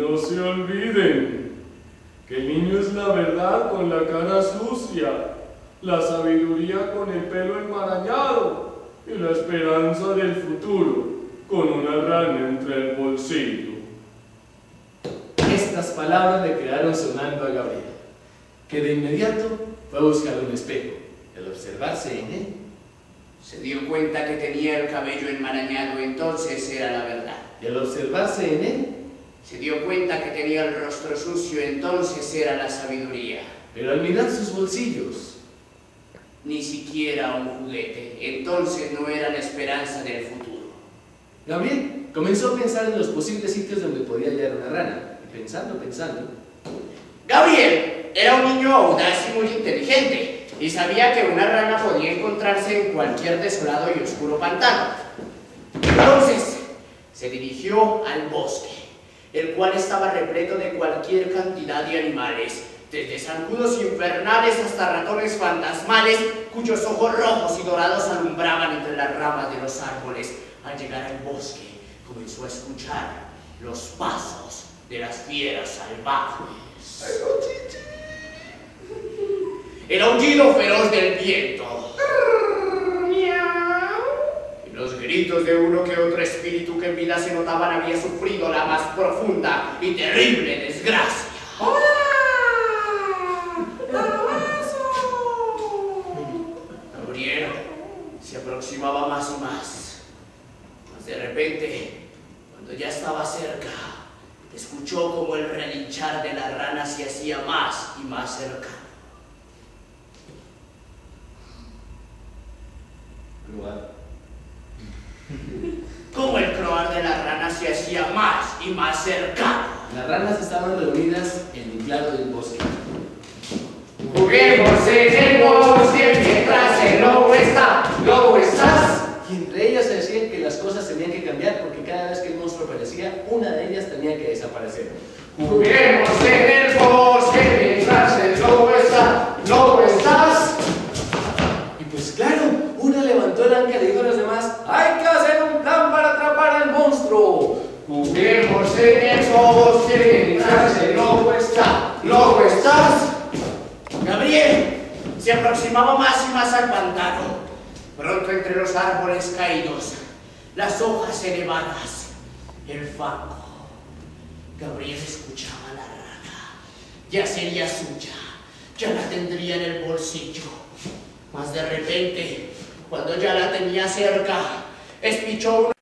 no se olviden que el niño es la verdad con la cara sucia, la sabiduría con el pelo enmarañado y la esperanza del futuro con una rana entre el bolsillo. Estas palabras le quedaron sonando a Gabriel, que de inmediato fue a buscar un espejo y al observarse en él, se dio cuenta que tenía el cabello enmarañado, entonces era la verdad. Y al observarse en él, se dio cuenta que tenía el rostro sucio, entonces era la sabiduría. pero al mirar sus bolsillos, Ni siquiera un juguete, entonces no era la esperanza del futuro. Gabriel comenzó a pensar en los posibles sitios donde podía hallar una rana. Y pensando, Gabriel era un niño audaz y muy inteligente, y sabía que una rana podía encontrarse en cualquier desolado y oscuro pantano. Entonces, se dirigió al bosque, el cual estaba repleto de cualquier cantidad de animales, desde zancudos infernales hasta ratones fantasmales, cuyos ojos rojos y dorados alumbraban entre las ramas de los árboles. Al llegar al bosque, comenzó a escuchar los pasos de las fieras salvajes, el aullido feroz del viento, y los gritos de uno que otro espíritu que en vida se notaban había sufrido la más profunda y terrible desgracia. Gabriel se aproximaba más y más. De repente, cuando ya estaba cerca, escuchó como el relinchar de la rana se hacía más y más cercano. Como el croar de la rana se hacía más y más cercano. las ranas estaban reunidas en un claro del bosque. Juguemos en el bosque mientras el lobo está. ¿Lobo estás? Y entre ellas se decían que las cosas tenían que cambiar porque cada vez que el monstruo aparecía, una de ellas tenía que desaparecer. Juguemos en el bosque mientras el lobo está. ¿Lobo estás? Y pues claro, una levantó el anca y le dijo a los demás: ¡hay que hacer un plan para atrapar al monstruo! Juguemos en el bosque mientras el lobo está. ¿Lobo estás? Gabriel se aproximaba más y más al pantano. Pronto entre los árboles caídos, las hojas elevadas, el fango, Gabriel escuchaba a la rana. Ya sería suya, ya la tendría en el bolsillo. Mas de repente, cuando ya la tenía cerca, espichó